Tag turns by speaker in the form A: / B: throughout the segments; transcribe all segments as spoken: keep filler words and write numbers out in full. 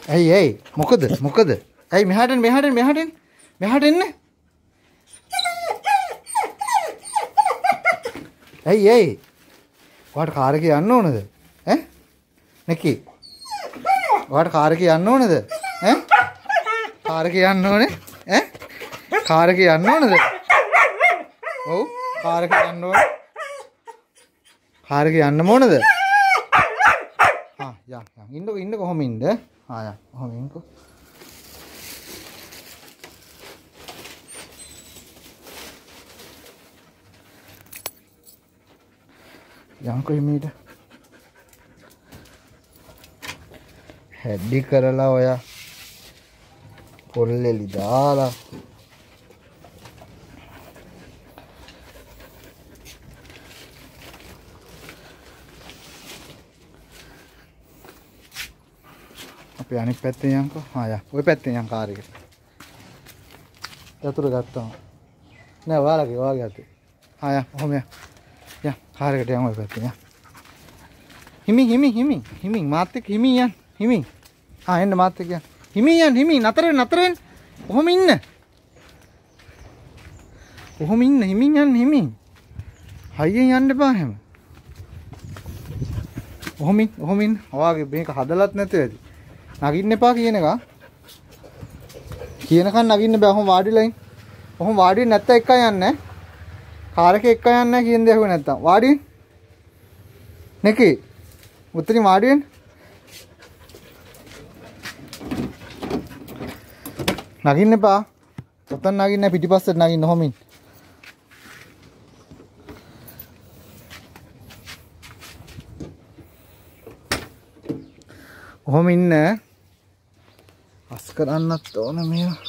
A: ඇයි ඇයි මොකද මොකද ඇයි මෙහාට එන්න මෙහාට එන්න මෙහාට එන්න මෙහාට එන්න ඇයි ඇයි ඔයාට කාර් එකේ යන්න ඕනද ඈ නිකි ඔයාට කාර් එකේ යන්න ඕනද ඈ කාර් එකේ යන්න ඕනේ ඈ කාර් එකේ යන්න ඕනද ඔව් කාර් එකේ යන්න ඕනේ කාර් එකේ යන්න ඕනද ආ යා යා ඉන්නකො ඉන්නකො කොහොම ඉන්න ආ යා කොහොම ඉන්නකො යන්කො එමෙට හැඩි කරලා ඔයා පොල්ලෙලි දාලා අපි අනිත් පැත්තෙන් යන්කො ආ යා ওই පැත්තෙන් යන් කාර් එක යතුරු ගත්තා නෑ ඔයාලගේ ඔයාගේ අතේ ආ යා කොහොම යා යා කාර් එකට යමු ඔය පැත්තෙන් යා හිමින් හිමින් හිමින් හිමින් මාත් එක්ක හිමින් යන්න හිමින් ආ එන්න මාත් එක්ක යන්න හිමින් යන්න හිමින් නතර වෙන්න නතර වෙන්න කොහොම ඉන්න කොහොම ඉන්න හිමින් යන්න හිමින් හයියෙන් යන්න එපා හැම කොහොම ඉන්න කොහොම ඉන්න ඔයාගේ මේක හදලත් නැතුව ඇති නගින්න එපා කියන එක කියනකන් නගින්න බෑ ඔහොම වාඩිලා ඉන්න ඔහොම වාඩි වෙන්නේ නැත්නම් එකයි යන්නේ කාර් එකේ එක්ක යන්නේ නැහැ කියන දේ අහුවේ නැත්තම් වාඩි වෙන්න නෙකි උත්තරින් වාඩි වෙන්න නගින්න එපා ඔතන නගින්න නැහැ පිටිපස්සට නගින්න ඔහොම ඉන්න ඔහොම ඉන්න අස් කරන්නත් ඕන මේවා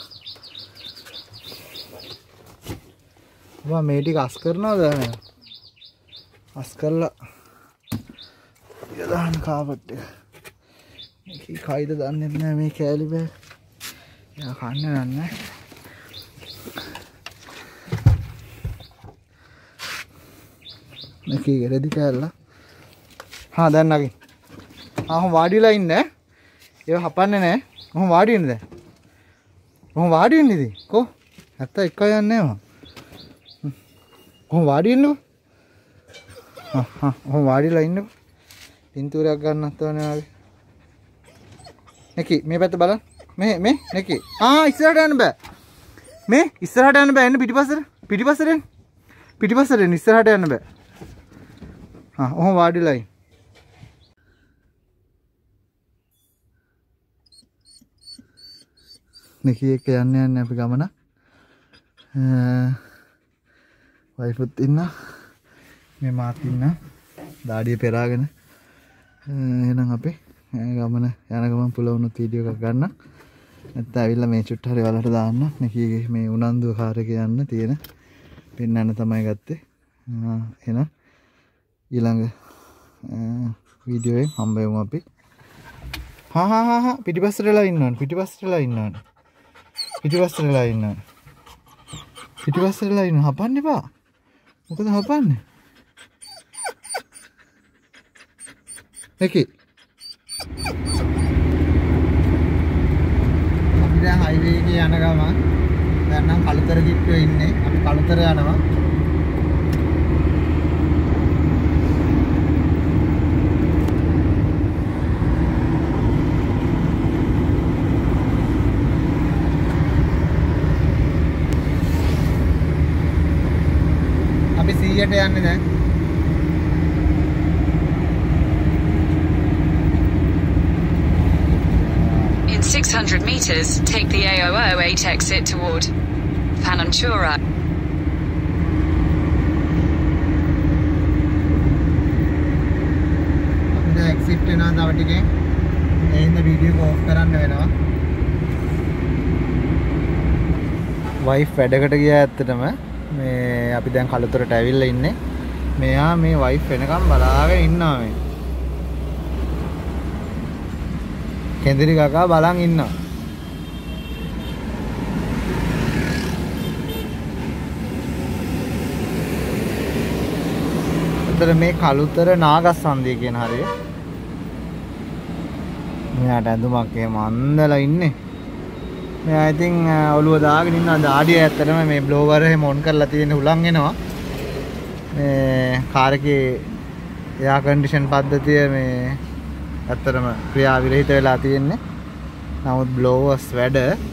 A: ඔබ මේ ටික අස් කරනවද අස් කරලා දාන්න කාපට් එක මේකයි කයිද දන්නේ නැහැ මේ කෑලි බෑ යා කන්න නෑ මේකේ රෙදි කෑල්ල හා දැන් නගින් ආ හොම වාඩිලා ඉන්න ඒව හපන්නේ නැහැ ඔහොම වාඩි වෙන්න දැන් ඔහොම වාඩි වෙන්න ඉතින් කො නැත්නම් එක යන්නේ නැහැ මම කොහොම වාඩි වෙන්නකො හා හා ඔහොම වාඩිලා ඉන්නකො පින්තූරයක් ගන්නත් ඕනේ ආවේ නෙකි මේ පැත්ත බලන්න මේ මේ නෙකි ආ ඉස්සරහට යන්න බෑ මේ ඉස්සරහට යන්න බෑ එන්න පිටිපස්සට පිටිපස්සට එන්න පිටිපස්සට එන්න ඉස්සරහට යන්න බෑ ආ ඔහොම වාඩිලා ඉන්න නෙකි එක යන්න යන්නේ අපි ගමන වයිෆුත් ඉන්න මේ මාත් ඉන්න දාඩිය පෙරාගෙන එහෙනම් අපි ගමන යන ගමන් පුළුවන් වීඩියෝ එකක් ගන්න නැත්නම් ඇවිල්ලා මේ චුට්ට හරි වලට දාන්න නෙකීගේ මේ උනන්දුව කාර් එකේ යන්න තියෙන පෙන්නන්න තමයි ගත්තේ එහෙනම් ඊළඟ වීඩියෝ එකෙන් හම්බ වෙමු අපි හා හා හා හා පිටිපස්සටලා ඉන්න ඕන පිටිපස්සටලා ඉන්න ඕන පිටිපස්සටලා ඉන්න ඕන පිටිපස්සටලා ඉන්න හපන්න එපා මොකද හපන්නේ නෙකි අපි දැන් හයිවේ එකේ යන ගමන් දැන් නම් කළුතර කිට්ටුවේ ඉන්නේ අපි කළුතර යනවා අපි සීයට යන්නේ දැන්
B: In six hundred meters, take the A zero zero eight exit toward Pananchura.
A: අපි දැන් එක්සිට් වෙනවා තව ටිකෙන්. ඒ හින්දා වීඩියෝ එක ඔෆ් කරන්න වෙනවා. වයිෆ් වැඩකට ගියා ඇත්තටම. මේ අපි දැන් කළුතරට ඇවිල්ලා ඉන්නේ. මෙයා මේ වයිෆ් වෙනකම් බලාගෙන ඉන්නවා මේ. කෙන්දිරි කකා බලන් ඉන්නවා. අතර මේ කළුතර නාගස්සන්දිය කියන හරිය. මෙයාට ඇඳුමක් එහෙම අන්දලා ඉන්නේ. මෙයා ඉතින් ඔළුව දාගෙන ඉන්නවා. දාඩිය ඇත්තටම මේ බ්ලෝවර් එහෙම ඔන් කරලා තියෙන හුලං එනවා. මේ කාර් එකේ එයා කන්ඩිෂන් පද්ධතිය මේ ඇත්තටම ක්‍රියා විරහිත වෙලා තියෙන්නේ. නමුත් බ්ලෝවර්ස් වැඩ.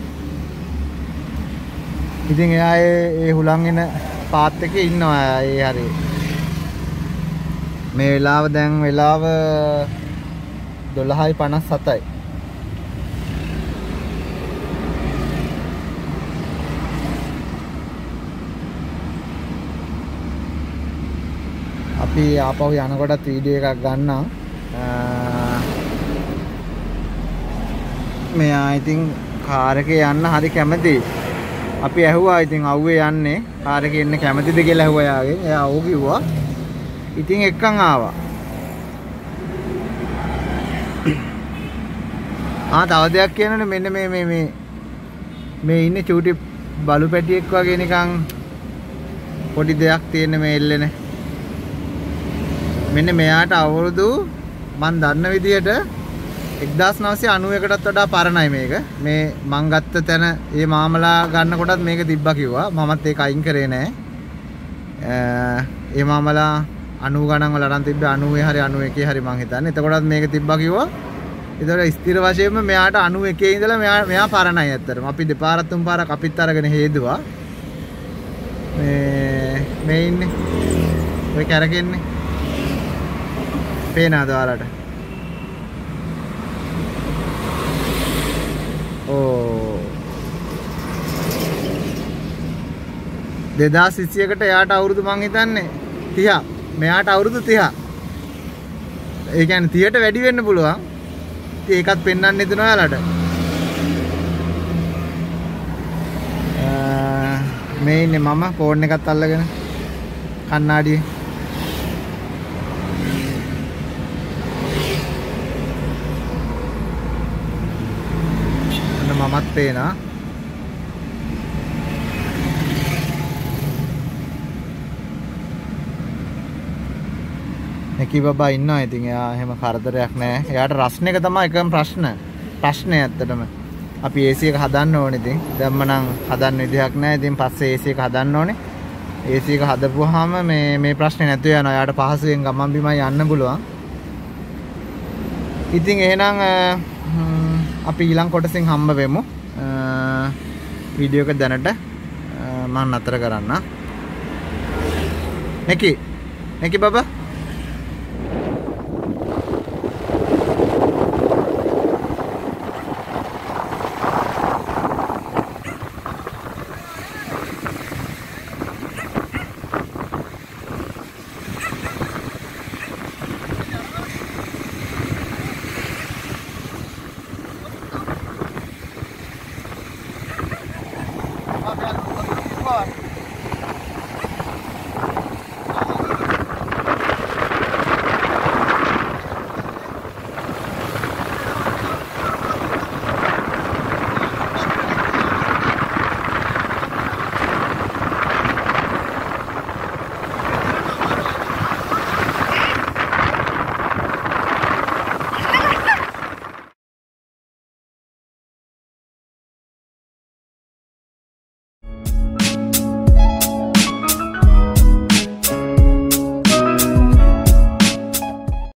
A: ඉතින් එයා ඒ හුලං එන පාත් එකේ ඉන්නවා. ඒ හරිය. මේ වෙලාව දැන් වෙලාව දොළහයි පනස් හතයි. අපි ආපහු යනකොටත් වීඩියෝ එකක් ගන්නම්. මෙයා ඉතින් කාර් එකේ යන්න හරි කැමතියි. අපි ඇහුවා ඉතින් අවුවේ යන්නේ කාර් එකේ ඉන්න කැමතිද කියලා ඇහුවා යාගෙන්. එයා ඔව් කිව්වා. ඉතින් එක්කන් ආවා. ආ තව දෙයක් කියනනේ මෙන්න මේ මේ මේ මේ ඉන්නේ චූටි බලු පැටියෙක් වගේ නිකන් පොඩි දෙයක් තියෙන මේ එල්ලෙනේ. මෙන්න මෙයාට අවුරුදු මන් දන්න විදියට එක්දාස් නවසිය අනූවකටත් වඩා පරණයි මේක. මේ මං ගත්ත තැන ඒ මාමලා ගන්න කොටත් මේක තිබ්බා කිව්වා. මමත් ඒක අයින් කරේ නෑ. ඒ මාමලා අනූ ගණන් වල අරන් තිබ්බේ අනූවේ හරි අනූවකේ හරි මං හිතන්නේ. එතකොටත් මේක තිබ්බා කිව්වා. ඒතකොට ස්ථිර වශයෙන්ම මෙයාට අනූවකේ ඉඳලා මෙයා මෙයා පරණයි ඇත්තටම. අපි දෙපාරක් තුන් පාරක් අපිත් අරගෙන හේදුවා. මේ මේ ඉන්නේ. ඔය කැරකෙන්නේ. පේනවද ඔයාලට? ඕ දෙදාස් විසියකට එයාට අවුරුදු මං හිතන්නේ තිහක්. මෙයාට අවුරුදු තිහක්. ඒ කියන්නේ තිහට වැඩි වෙන්න පුළුවන්. ඉතින් ඒකත් පෙන්වන්න හිතන ඔයාලට. මේ ඉන්නේ මම ෆෝන් එකත් අල්ලගෙන කණ්ණාඩියේ. මමත් පේනවා. නැකි බබා ඉන්නවා. ඉතින් එයා එහෙම කරදරයක් නැහැ. එයාට රස්න එක තමයි එකම ප්‍රශ්න. ප්‍රශ්නේ ඇත්තටම. අපි A C එක හදන්න ඕනේ ඉතින්. දැම්ම නම් හදන්න විදිහක් නැහැ. ඉතින් පස්සේ A C එක හදන්න ඕනේ. A C එක හදපුවාම මේ මේ ප්‍රශ්නේ නැතුව යනවා. එයාට පහසුවෙන් ගමන් බිමන් යන්න පුළුවන්. ඉතින් එහෙනම් අපි ඊළඟ කොටසෙන් හම්බ වෙමු. වීඩියෝ එක දැනට මම නතර කරන්න. නැකි නැකි බබා